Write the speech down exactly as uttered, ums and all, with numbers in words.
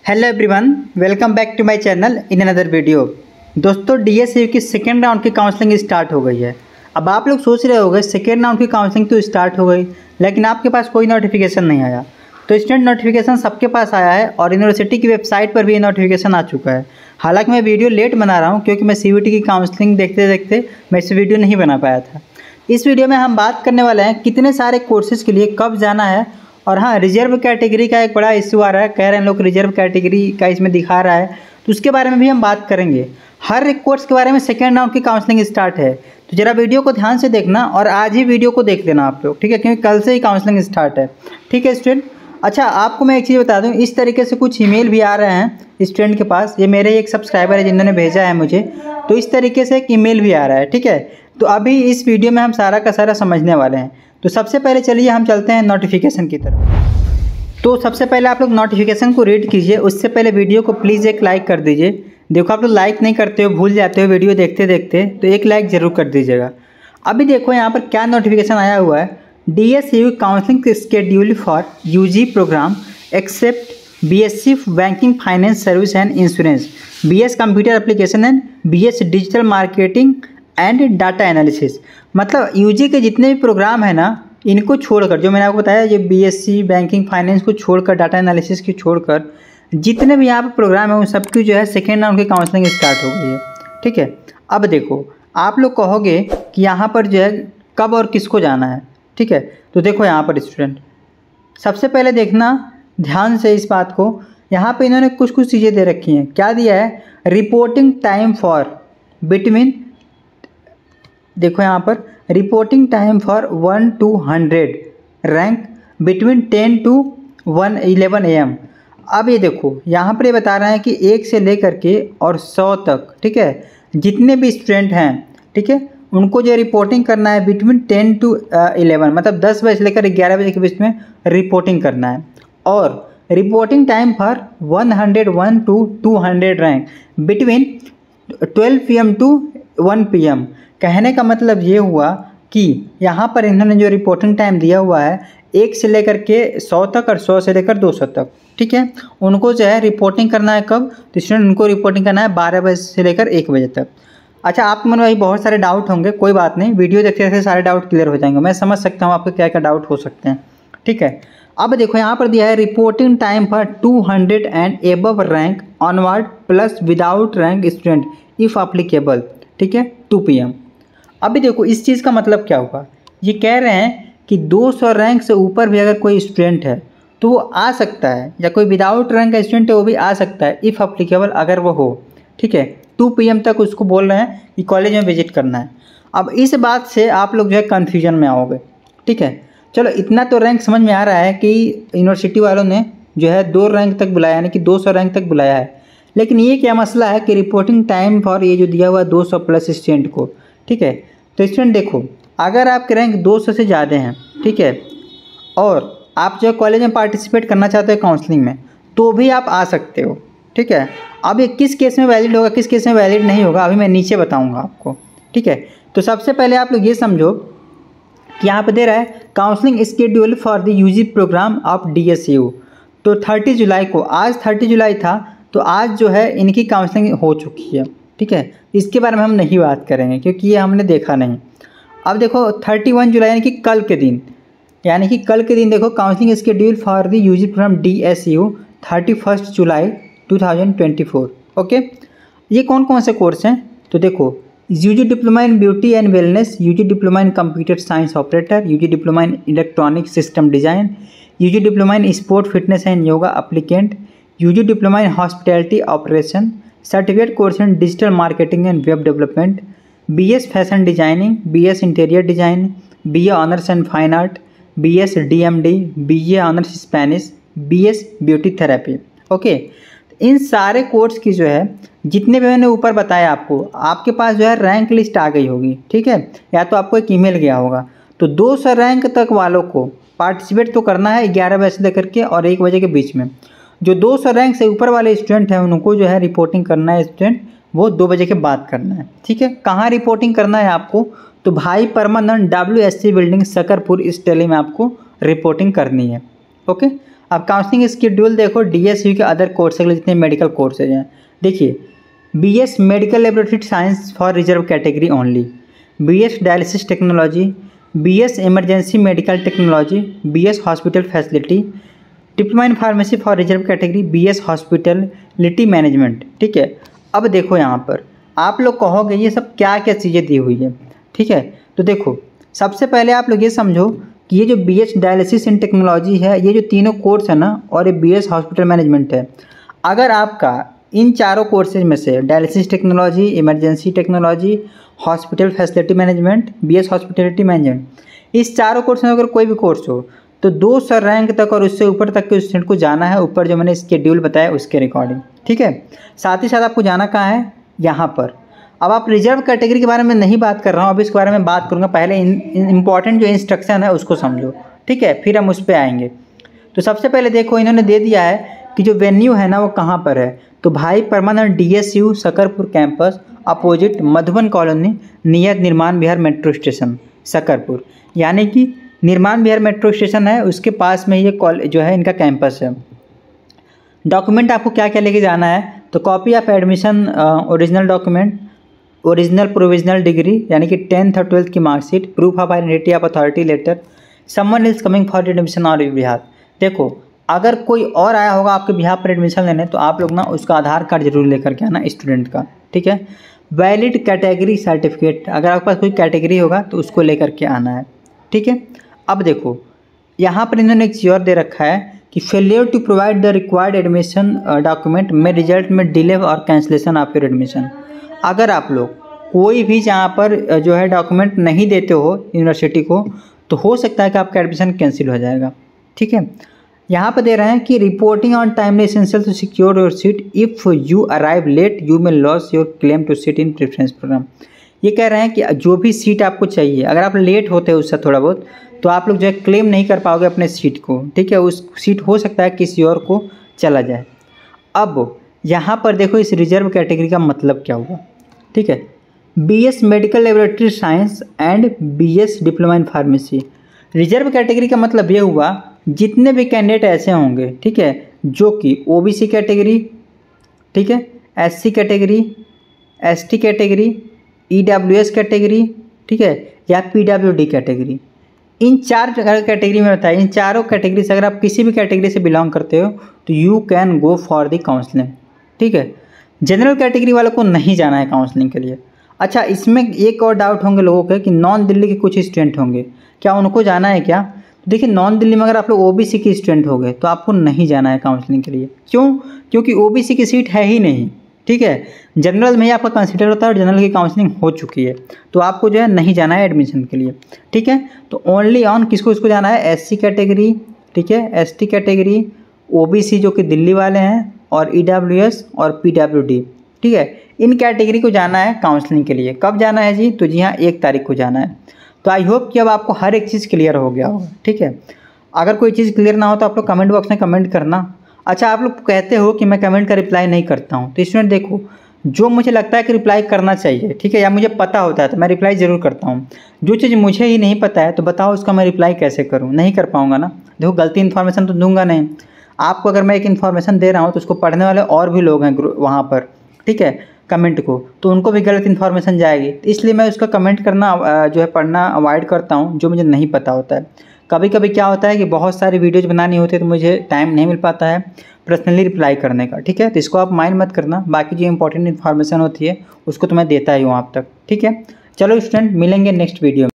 Hello everyone, welcome back to my channel in another video. दोस्तों, DSU की second round की counselling start हो गई है। अब आप लोग सोच रहे होंगे सेकेंड राउंड की काउंसलिंग तो स्टार्ट हो गई, लेकिन आपके पास कोई नोटिफिकेशन नहीं आया। तो स्टूडेंट, नोटिफिकेशन सबके पास आया है और यूनिवर्सिटी की वेबसाइट पर भी नोटिफिकेशन आ चुका है। हालांकि मैं वीडियो लेट बना रहा हूँ क्योंकि मैं सीयूईटी की काउंसलिंग देखते देखते मैं इस वीडियो नहीं बना पाया था। इस वीडियो में हम बात करने वाले हैं कितने सारे कोर्सेज़ के लिए कब जाना है। और हाँ, रिजर्व कैटेगरी का एक बड़ा इश्यू आ रहा है, कह रहे हैं लोग रिजर्व कैटेगरी का इसमें दिखा रहा है, तो उसके बारे में भी हम बात करेंगे। हर एक कोर्स के बारे में सेकेंड राउंड की काउंसलिंग स्टार्ट है, तो ज़रा वीडियो को ध्यान से देखना और आज ही वीडियो को देख लेना आप लोग, ठीक है, क्योंकि कल से ही काउंसलिंग स्टार्ट है। ठीक है स्टूडेंट। अच्छा, आपको मैं एक चीज़ बता दूं, इस तरीके से कुछ ईमेल भी आ रहे हैं स्टूडेंट के पास। ये मेरे एक सब्सक्राइबर है जिन्होंने भेजा है मुझे, तो इस तरीके से एक ईमेल भी आ रहा है। ठीक है, तो अभी इस वीडियो में हम सारा का सारा समझने वाले हैं। तो सबसे पहले चलिए हम चलते हैं नोटिफिकेशन की तरफ। तो सबसे पहले आप लोग नोटिफिकेशन को रीड कीजिए, उससे पहले वीडियो को प्लीज़ एक लाइक कर दीजिए। देखो, आप लोग लाइक नहीं करते हो, भूल जाते हो वीडियो देखते देखते, तो एक लाइक ज़रूर कर दीजिएगा। अभी देखो यहाँ पर क्या नोटिफिकेशन आया हुआ है। DSU counselling schedule for UG programme except BSc banking finance service and insurance, BS computer application and BS digital marketing and data analysis. मतलब यूजी के जितने भी प्रोग्राम है ना, इनको छोड़कर, जो मैंने आपको बताया, ये बीएससी बैंकिंग फाइनेंस को छोड़कर, डाटा एनालिसिस की छोड़कर जितने भी यहाँ पर प्रोग्राम है उन सबकी जो है सेकेंड राउंड की काउंसलिंग स्टार्ट हो गई है। ठीक है, अब देखो, आप लोग कहोगे कि यहाँ पर जो है कब और किसको जाना है। ठीक है, तो देखो यहाँ पर स्टूडेंट, सबसे पहले देखना ध्यान से इस बात को। यहाँ पे इन्होंने कुछ कुछ चीज़ें दे रखी हैं। क्या दिया है? रिपोर्टिंग टाइम फॉर बिटवीन, देखो यहाँ पर reporting time for one to hundred rank between ten to one eleven A M. अब ये देखो यहाँ पर ये बता रहे हैं कि एक से लेकर के और सौ तक, ठीक है, जितने भी स्टूडेंट हैं, ठीक है, उनको जो रिपोर्टिंग करना है बिटवीन टेन टू इलेवन, मतलब दस बजे से लेकर ग्यारह बजे के बीच में रिपोर्टिंग करना है। और reporting time for one hundred one to two hundred rank between twelve P M to one P M. कहने का मतलब ये हुआ कि यहाँ पर इन्होंने जो रिपोर्टिंग टाइम दिया हुआ है एक से लेकर के सौ तक और सौ से लेकर दो सौ तक, ठीक है, उनको जो है रिपोर्टिंग करना है कब? तो स्टूडेंट, उनको रिपोर्टिंग करना है बारह बजे से लेकर एक बजे तक। अच्छा, आपके मन में भाई बहुत सारे डाउट होंगे, कोई बात नहीं, वीडियो देखते देखते सारे डाउट क्लियर हो जाएंगे। मैं समझ सकता हूँ आपके क्या क्या डाउट हो सकते हैं। ठीक है, अब देखो यहाँ पर दिया है reporting time for two hundred and above rank onward plus without rank student if applicable, ठीक है, टू पी एम। अभी देखो इस चीज़ का मतलब क्या होगा। ये कह रहे हैं कि दो सौ रैंक से ऊपर भी अगर कोई स्टूडेंट है तो वो आ सकता है, या कोई विदाउट रैंक का स्टूडेंट है वो भी आ सकता है इफ़ अप्लीकेबल, अगर वो हो। ठीक है, टू पी एम तक उसको बोल रहे हैं कि कॉलेज में विजिट करना है। अब इस बात से आप लोग जो है कन्फ्यूजन में आओगे। ठीक है, चलो इतना तो रैंक समझ में आ रहा है कि यूनिवर्सिटी वालों ने जो है दो रैंक तक बुलाया, यानी कि दो सौ रैंक तक बुलाया है। लेकिन ये क्या मसला है कि रिपोर्टिंग टाइम फॉर ये जो दिया हुआ है दो सौ प्लस स्टूडेंट को, ठीक है, तो स्टूडेंट देखो, अगर आपके रैंक दो सौ से ज़्यादा हैं, ठीक है, और आप जो है कॉलेज में पार्टिसिपेट करना चाहते हो काउंसलिंग में, तो भी आप आ सकते हो। ठीक है, अब ये किस केस में वैलिड होगा, किस केस में वैलिड नहीं होगा, अभी मैं नीचे बताऊंगा आपको। ठीक है, तो सबसे पहले आप लोग ये समझो कि यहाँ पे दे रहा है counselling schedule for the UG programme of DSU. तो तीस जुलाई को, आज तीस जुलाई था, तो आज जो है इनकी काउंसलिंग हो चुकी है। ठीक है, इसके बारे में हम नहीं बात करेंगे क्योंकि ये हमने देखा नहीं। अब देखो इकतीस जुलाई यानी कि कल के दिन, यानी कि कल के दिन देखो counselling schedule for the UG programme DSU thirty first July two thousand twenty four. Okay, ये कौन कौन से कोर्स हैं? तो देखो, UG diploma in beauty and wellness, UG diploma in computer science operator, UG diploma in electronic system design, UG diploma in sport fitness and yoga applicant, UG diploma in hospitality operation, certificate course in digital marketing and web development, BS fashion designing, BS interior design, BA honours and fine art, BS DMD, BA honours Spanish, BS beauty therapy. Okay, इन सारे course की जो है जितने भी मैंने ऊपर बताया आपको, आपके पास जो है रैंक लिस्ट आ गई होगी। ठीक है, या तो आपको एक ईमेल गया होगा। तो दो सौ रैंक तक वालों को पार्टिसिपेट तो करना है ग्यारह बजे से लेकर के और एक बजे के बीच में। जो दो सौ रैंक से ऊपर वाले स्टूडेंट हैं उनको जो है रिपोर्टिंग करना है स्टूडेंट, वो दो बजे के बाद करना है। ठीक है, कहाँ रिपोर्टिंग करना है आपको? तो भाई permanent W S C building Shakarpur, इस टेली में आपको रिपोर्टिंग करनी है। ओके, अब काउंसलिंग स्केड्यूल देखो डीएसयू के अदर कोर्स के लिए जितने मेडिकल कोर्सेज हैं। देखिए, BS medical laboratory science for reserve category only, BS dialysis technology, BS emergency medical technology, BS hospital facility, diploma in pharmacy for reserve category, BS hospitality management. ठीक है, अब देखो यहाँ पर आप लोग कहोगे ये सब क्या क्या चीज़ें दी हुई है। ठीक है, तो देखो सबसे पहले आप लोग ये समझो कि ये जो बीएस डायलिसिस इन टेक्नोलॉजी है, ये जो तीनों कोर्स है ना, और ये बीएस हॉस्पिटल मैनेजमेंट है, अगर आपका इन चारों कोर्सेज में से dialysis technology, emergency technology, hospital facility management, BS hospitality management, इस चारों कोर्स में अगर कोई भी कोर्स हो तो दो सौ रैंक तक और उससे ऊपर तक के स्टूडेंट को जाना है, ऊपर जो मैंने स्केड्यूल बताया उसके रिकॉर्डिंग। ठीक है, साथ ही साथ आपको जाना कहाँ है, यहाँ पर। अब आप रिजर्व कैटेगरी के बारे में नहीं बात कर रहा हूँ, अब इसके बारे में बात करूँगा। पहले इंपॉर्टेंट जो इंस्ट्रक्शन है उसको समझो। ठीक है, फिर हम उस पर आएंगे। तो सबसे पहले देखो इन्होंने दे दिया है कि जो वेन्यू है ना वो कहाँ पर है। तो भाई permanent DSU Shakarpur campus, opposite Madhuban colony, near Nirman Vihar metro station Shakarpur, यानी कि निर्माण विहार मेट्रो स्टेशन है उसके पास में ये कॉलेज जो है इनका कैंपस है। डॉक्यूमेंट आपको क्या क्या लेके जाना है, तो copy of admission, original document, original provisional degree यानी कि टेंथ और ट्वेल्थ की marksheet, proof of identity of authority letter, someone is coming for admission और बिहार। देखो अगर कोई और आया होगा आपके बिहार पर एडमिशन लेने तो आप लोग ना उसका आधार कार्ड जरूर लेकर के आना स्टूडेंट का। ठीक है, वैलिड कैटेगरी सर्टिफिकेट, अगर आपके पास कोई कैटेगरी होगा तो उसको लेकर के आना है। ठीक है, अब देखो यहाँ पर इन्होंने एक चीज़ और दे रखा है कि failure to provide the required admission document में रिजल्ट में डिले और कैंसिलेशन ऑफ योर एडमिशन। अगर आप लोग कोई भी यहाँ पर जो है डॉक्यूमेंट नहीं देते हो यूनिवर्सिटी को तो हो सकता है कि आपका एडमिशन कैंसिल हो जाएगा। ठीक है, यहाँ पर दे रहे हैं कि reporting on timely essential to secure your seat, if you arrive late you may loss your claim to seat in preference programme. ये कह रहे हैं कि जो भी सीट आपको चाहिए, अगर आप लेट होते हो उससे थोड़ा बहुत तो आप लोग जो है क्लेम नहीं कर पाओगे अपने सीट को। ठीक है, उस सीट हो सकता है किसी और को चला जाए। अब यहाँ पर देखो इस रिजर्व कैटेगरी का मतलब क्या हुआ। ठीक है, BS medical laboratory science and BS diploma in pharmacy. Reserve category का मतलब ये हुआ जितने भी कैंडिडेट ऐसे होंगे, ठीक है, जो कि ओबीसी कैटेगरी, ठीक है, SC category, ST category, EWS category, ठीक है, या पीडब्ल्यूडी कैटेगरी, इन चार कैटेगरी में बताया। इन चारों कैटेगरी से अगर आप किसी भी कैटेगरी से बिलोंग करते हो तो you can go for the counselling. ठीक है, जनरल कैटेगरी वालों को नहीं जाना है काउंसलिंग के लिए। अच्छा, इसमें एक और डाउट होंगे लोगों के कि नॉन दिल्ली के कुछ स्टूडेंट होंगे, क्या उनको जाना है क्या? देखिए, नॉन दिल्ली में अगर आप लोग ओबीसी के स्टूडेंट हो गए तो आपको नहीं जाना है काउंसलिंग के लिए। क्यों? क्योंकि ओबीसी की सीट है ही नहीं। ठीक है, जनरल में ही आपका कंसिडर होता है और जनरल की काउंसलिंग हो चुकी है, तो आपको जो है नहीं जाना है एडमिशन के लिए। ठीक है, तो ओनली ऑन किसको इसको जाना है? एससी कैटेगरी, ठीक है, एसटी कैटेगरी, ओबीसी जो कि दिल्ली वाले हैं, और ईडब्ल्यूएस और पीडब्ल्यूडी। ठीक है, इन कैटेगरी को जाना है काउंसलिंग के लिए। कब जाना है जी? तो जी हाँ, एक तारीख को जाना है। तो आई होप कि अब आपको हर एक चीज़ क्लियर हो गया होगा। ठीक है, अगर कोई चीज़ क्लियर ना हो तो आप लोग कमेंट बॉक्स में कमेंट करना। अच्छा, आप लोग कहते हो कि मैं कमेंट का रिप्लाई नहीं करता हूँ, तो स्टूडेंट देखो, जो मुझे लगता है कि रिप्लाई करना चाहिए, ठीक है, या मुझे पता होता है तो मैं रिप्लाई ज़रूर करता हूँ। जो चीज़ मुझे ही नहीं पता है तो बताओ उसका मैं रिप्लाई कैसे करूँ? नहीं कर पाऊँगा ना। देखो, गलती इन्फॉर्मेशन तो दूंगा नहीं। आपको अगर मैं एक इन्फॉर्मेशन दे रहा हूँ तो उसको पढ़ने वाले और भी लोग हैं वहाँ पर, ठीक है, कमेंट को, तो उनको भी गलत इन्फॉर्मेशन जाएगी। तो इसलिए मैं उसका कमेंट करना जो है पढ़ना अवॉइड करता हूँ, जो मुझे नहीं पता होता है। कभी कभी क्या होता है कि बहुत सारी वीडियोज़ बनानी होती है तो मुझे टाइम नहीं मिल पाता है पर्सनली रिप्लाई करने का। ठीक है, तो इसको आप माइंड मत करना। बाकी जो इंपॉर्टेंट इन्फॉर्मेशन होती है उसको तो मैं देता ही हूँ आप तक। ठीक है, चलो स्टूडेंट, मिलेंगे नेक्स्ट वीडियो में।